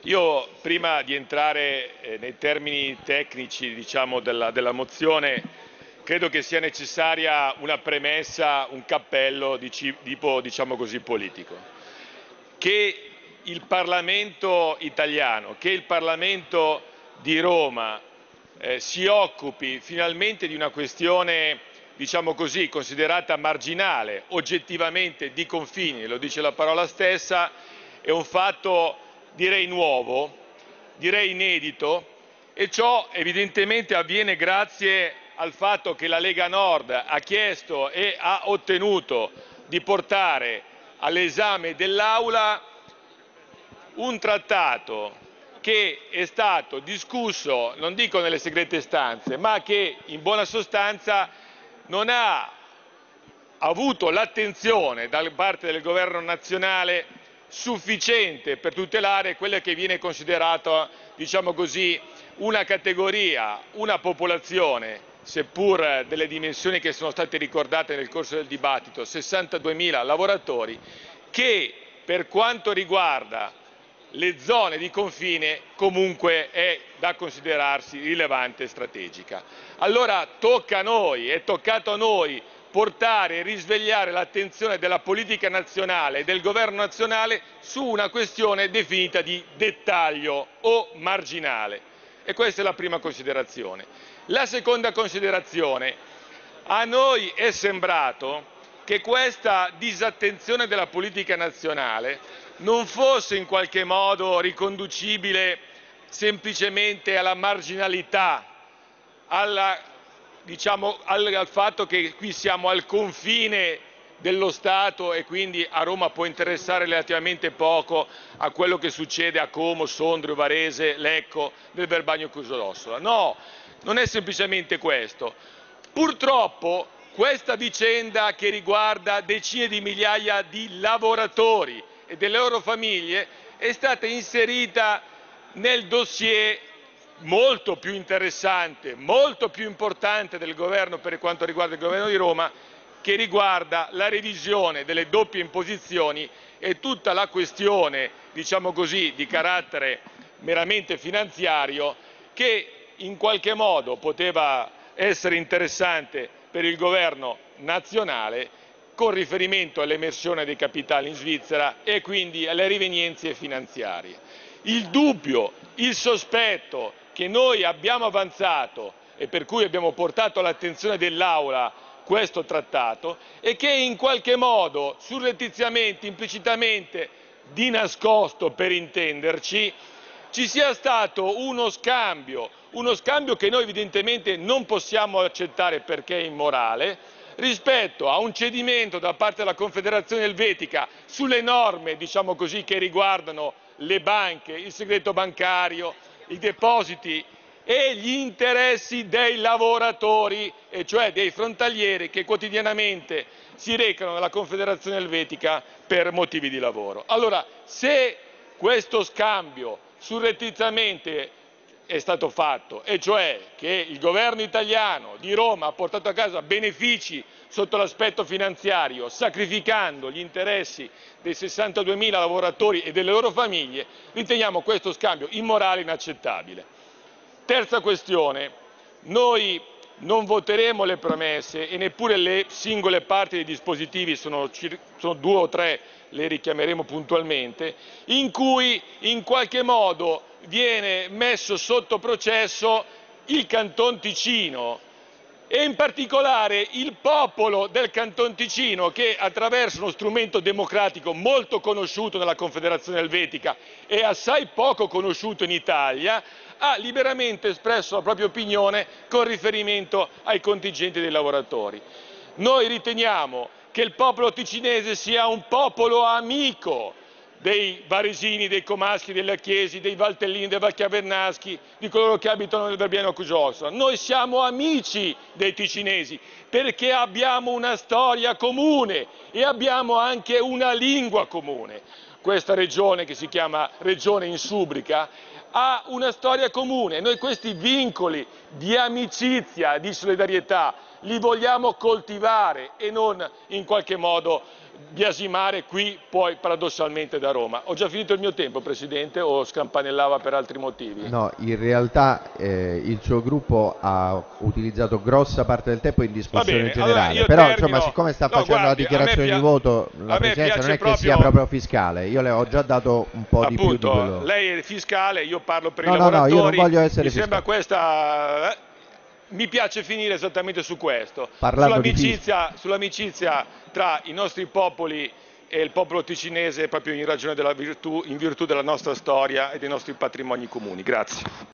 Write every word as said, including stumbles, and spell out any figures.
Io, prima di entrare eh, nei termini tecnici, diciamo, della, della mozione, credo che sia necessaria una premessa, un cappello di tipo, diciamo così, politico. Che il Parlamento italiano, che il Parlamento di Roma eh, si occupi finalmente di una questione, diciamo così, considerata marginale, oggettivamente di confini, lo dice la parola stessa, è un fatto direi nuovo, direi inedito, e ciò evidentemente avviene grazie al fatto che la Lega Nord ha chiesto e ha ottenuto di portare all'esame dell'Aula un trattato che è stato discusso, non dico nelle segrete stanze, ma che in buona sostanza non ha avuto l'attenzione da parte del governo nazionale sufficiente per tutelare quella che viene considerata, diciamo così, una categoria, una popolazione, seppur delle dimensioni che sono state ricordate nel corso del dibattito, sessantaduemila lavoratori, che per quanto riguarda le zone di confine comunque è da considerarsi rilevante e strategica. Allora tocca a noi, è toccato a noi portare e risvegliare l'attenzione della politica nazionale e del governo nazionale su una questione definita di dettaglio o marginale. E questa è la prima considerazione. La seconda considerazione: a noi è sembrato che questa disattenzione della politica nazionale non fosse in qualche modo riconducibile semplicemente alla marginalità, alla, diciamo, al, al fatto che qui siamo al confine dello Stato e quindi a Roma può interessare relativamente poco a quello che succede a Como, Sondrio, Varese, Lecco, del Verbagno Cusodossola. No, non è semplicemente questo. Purtroppo questa vicenda, che riguarda decine di migliaia di lavoratori e delle loro famiglie, è stata inserita nel dossier molto più interessante, molto più importante del governo per quanto riguarda il governo di Roma, che riguarda la revisione delle doppie imposizioni e tutta la questione, diciamo così, di carattere meramente finanziario, che in qualche modo poteva essere interessante per il governo nazionale con riferimento all'emersione dei capitali in Svizzera e quindi alle rivenienze finanziarie. Il dubbio, il sospetto che noi abbiamo avanzato e per cui abbiamo portato all'attenzione dell'Aula questo trattato è che in qualche modo, surrettiziamente, implicitamente, di nascosto per intenderci, ci sia stato uno scambio, uno scambio che noi evidentemente non possiamo accettare perché è immorale, rispetto a un cedimento da parte della Confederazione Elvetica sulle norme, diciamo così, che riguardano le banche, il segreto bancario, i depositi e gli interessi dei lavoratori, e cioè dei frontalieri che quotidianamente si recano nella Confederazione Elvetica per motivi di lavoro. Allora, se questo scambio surrettiziamente è stato fatto, e cioè che il governo italiano di Roma ha portato a casa benefici sotto l'aspetto finanziario, sacrificando gli interessi dei sessantaduemila lavoratori e delle loro famiglie, riteniamo questo scambio immorale e inaccettabile. Terza questione: noi non voteremo le premesse e neppure le singole parti dei dispositivi, sono, sono due o tre, le richiameremo puntualmente, in cui in qualche modo viene messo sotto processo il Canton Ticino e in particolare il popolo del Canton Ticino, che attraverso uno strumento democratico molto conosciuto nella Confederazione Elvetica e assai poco conosciuto in Italia, ha liberamente espresso la propria opinione con riferimento ai contingenti dei lavoratori. Noi riteniamo che il popolo ticinese sia un popolo amico dei varesini, dei comaschi, dei lacchiesi, dei valtellini, dei valchiavernaschi, di coloro che abitano nel Verbiano Cusodossola. Noi siamo amici dei ticinesi perché abbiamo una storia comune e abbiamo anche una lingua comune. Questa regione, che si chiama Regione Insubrica, ha una storia comune. Noi questi vincoli di amicizia, di solidarietà, li vogliamo coltivare e non in qualche modo biasimare qui poi paradossalmente da Roma. Ho già finito il mio tempo, Presidente, o scampanellava per altri motivi? No, in realtà eh, il suo gruppo ha utilizzato grossa parte del tempo in Va discussione bene, allora generale, io però termino. insomma siccome sta No, facendo la guardi, a me, dichiarazione pia... di voto la a me Presidenza non piace è che proprio... sia proprio fiscale, io le ho già dato un po' di più di Appunto, quello. lei è fiscale, io parlo per No, i no, no, io non lavoratori, voglio essere mi sembra fiscale. questa... eh, mi piace finire esattamente su questo, Parlando di fisco. sull'amicizia sull'amicizia tra i nostri popoli e il popolo ticinese proprio in ragione della virtù, in virtù della nostra storia e dei nostri patrimoni comuni. Grazie.